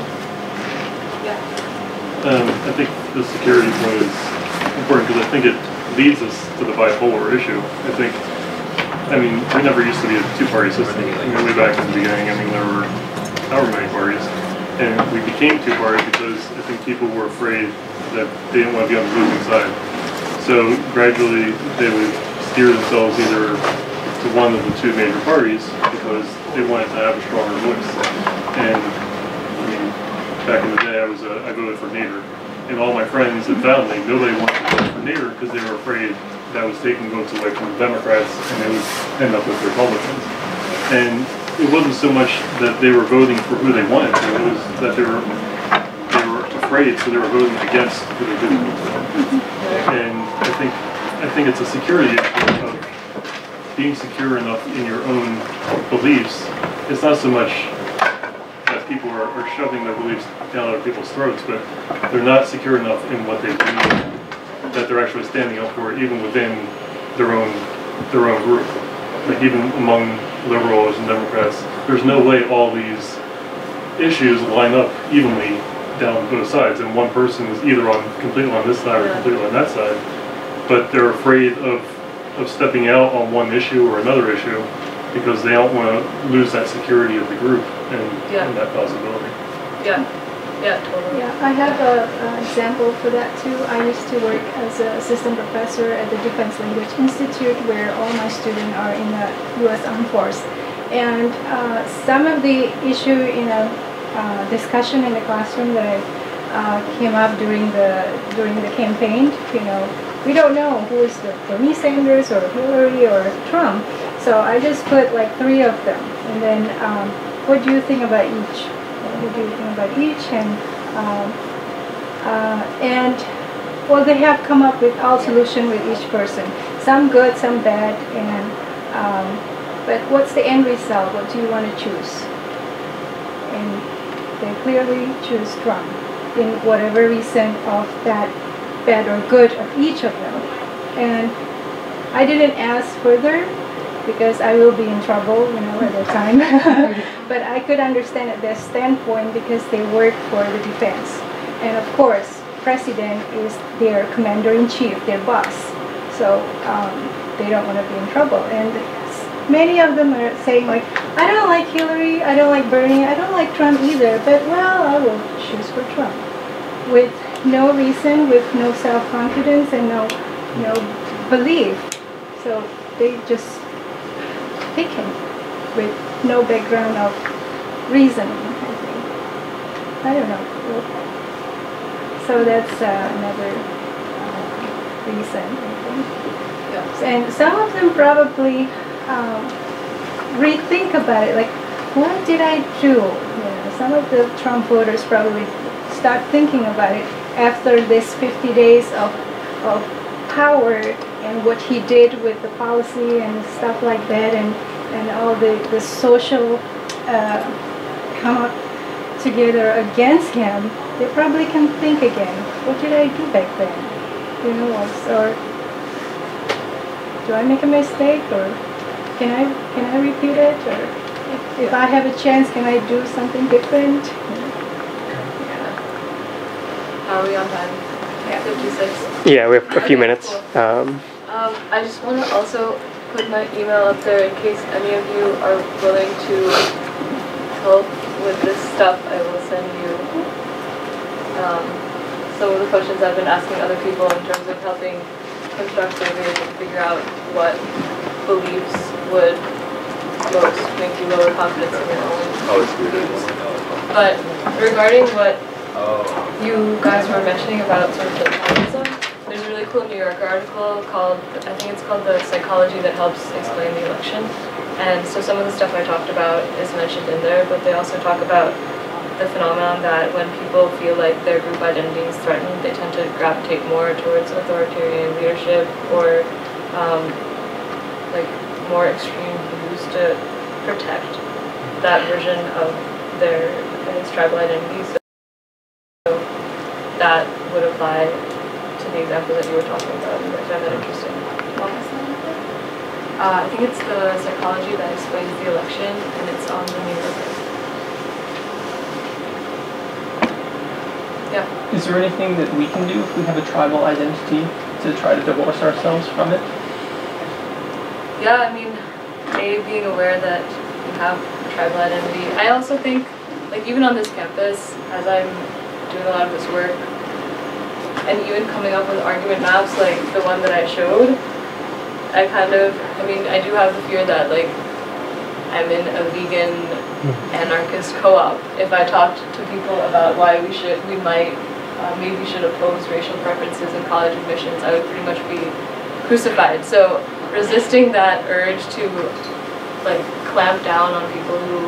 Yeah. Um, I think the security point is important because I think it leads us to the bipolar issue. I think, I mean, we never used to be a two-party system. I mean, way back in the beginning, I mean, there were however many parties. And we became two-party because I think people were afraid that they didn't want to be on the losing side. So gradually they would steer themselves either to one of the two major parties because they wanted to have a stronger voice. And I mean, back in the day, I was uh, I voted for Nader, and all my friends and family, nobody wanted to vote for Nader because they were afraid that was taking votes away from the Democrats and they would end up with the Republicans. And it wasn't so much that they were voting for who they wanted to; it was that they were they were afraid, so they were voting against who they didn't vote for. And I think I think it's a security issue of being secure enough in your own beliefs. It's not so much that people are, are shoving their beliefs down other people's throats, but they're not secure enough in what they believe that they're actually standing up for it, even within their own their own group. Like even among liberals and Democrats, there's no way all these issues line up evenly down both sides, and one person is either on completely on this side or completely on that side, but they're afraid of of stepping out on one issue or another issue because they don't want to lose that security of the group and, yeah. and that possibility. Yeah, yeah, totally. Yeah, I have an example for that too. I used to work as an assistant professor at the Defense Language Institute where all my students are in the U S Armed Force. And uh, some of the issue in a uh, discussion in the classroom that uh, came up during the during the campaign, you know, we don't know who is the Bernie Sanders or Hillary or Trump. So I just put like three of them, and then um, what do you think about each? What do you think about each? And um, uh, and well, they have come up with all solution with each person. Some good, some bad, and um, but what's the end result? What do you want to choose? And they clearly choose Trump. in whatever reason of that bad or good of each of them. And I didn't ask further because I will be in trouble, you know, at the time. But I could understand at their standpoint because they work for the defense. And of course, president is their commander-in-chief, their boss. So um, they don't want to be in trouble. And many of them are saying like, I don't like Hillary, I don't like Bernie, I don't like Trump either, but well, I will choose for Trump. With no reason, with no self-confidence and no, no belief. So they just pick him with no background of reasoning, I think. I don't know. So that's uh, another uh, reason, I think. Yes. And some of them probably um, rethink about it, like, what did I do? You know, some of the Trump voters probably start thinking about it after this fifty days of, of power and what he did with the policy and stuff like that, and, and all the, the social uh, come up together against him. They probably can think again, what did I do back then? You know, or do I make a mistake, or can I can I repeat it, or if, if I have a chance, can I do something different? Yeah. Are we on time? Yeah. fifty-six. Yeah, we have a few Okay, minutes. cool. Um, Um, I just want to also put my email up there in case any of you are willing to help with this stuff. I will send you um, some of the questions I've been asking other people in terms of helping construct surveys and figure out what beliefs would most make you lower confidence in your own views. But regarding what you guys were mentioning about sort of the populism, there's a really cool New Yorker article called, I think it's called The Psychology That Helps Explain the Election. And so some of the stuff I talked about is mentioned in there, but they also talk about the phenomenon that when people feel like their group identity is threatened, they tend to gravitate more towards authoritarian leadership or um, like more extreme views to protect that version of their I guess, tribal identity. So that would apply to the example that you were talking about, and I find that interesting. Uh, I think it's The Psychology That Explains the Election, and it's on the New Yorker. Yeah. Is there anything that we can do if we have a tribal identity to try to divorce ourselves from it? Yeah, I mean, A, being aware that you have a tribal identity. I also think, like, even on this campus, as I'm doing a lot of this work, and even coming up with argument maps like the one that I showed, I kind of, I mean, I do have the fear that, like, I'm in a vegan anarchist co-op. If I talked to people about why we should, we might, uh, maybe should oppose racial preferences in college admissions, I would pretty much be crucified. So resisting that urge to, like, clamp down on people who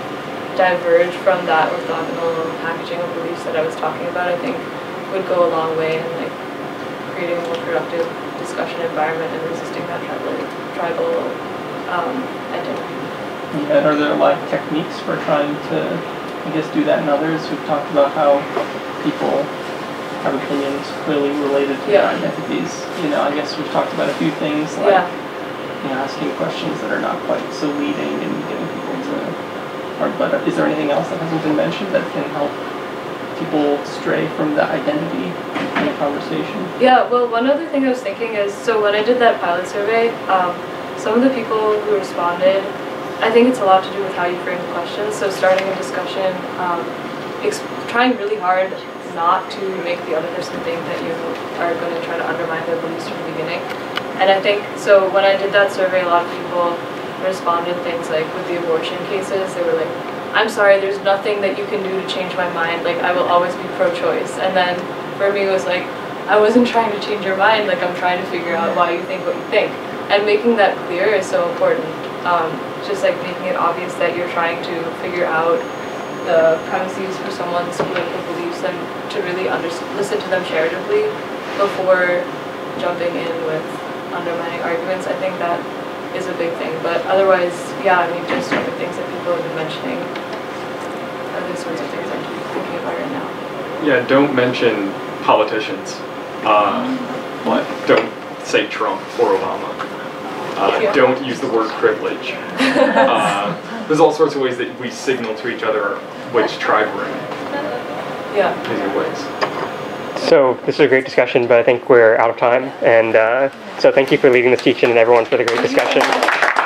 diverge from that orthogonal packaging of beliefs that I was talking about, I think would go a long way in, like, creating a more productive discussion environment and resisting that tribal, tribal um, identity. Yeah, and are there like techniques for trying to, I guess, do that in others? We've talked about how people have opinions clearly related to yeah. their identities. You know, I guess we've talked about a few things like, yeah. you know, asking questions that are not quite so leading and getting people to, or, but is there anything else that hasn't been mentioned that can help people stray from the identity in the conversation? Yeah, well, one other thing I was thinking is, so when I did that pilot survey, um, some of the people who responded, I think it's a lot to do with how you frame the questions. So starting a discussion, um, ex trying really hard not to make the other person think that you are going to try to undermine their beliefs from the beginning. And I think, so when I did that survey, a lot of people responded things like, with the abortion cases, they were like, I'm sorry, there's nothing that you can do to change my mind, like, I will always be pro-choice. And then for me it was like, I wasn't trying to change your mind, like, I'm trying to figure out why you think what you think. And making that clear is so important. Um, just like making it obvious that you're trying to figure out the premises for someone's political beliefs and to really under listen to them charitably before jumping in with undermining arguments. I think that is a big thing. But otherwise, yeah, I mean, just other things that people have been mentioning are the sorts of things I'm thinking about right now. Yeah, don't mention politicians. Uh, but don't say Trump or Obama. Uh, Yeah. Don't use the word privilege. Uh, there's all sorts of ways that we signal to each other which tribe we're in. Yeah. These are ways. So this is a great discussion, but I think we're out of time. And uh, so thank you for leading this teach-in and everyone for the great discussion.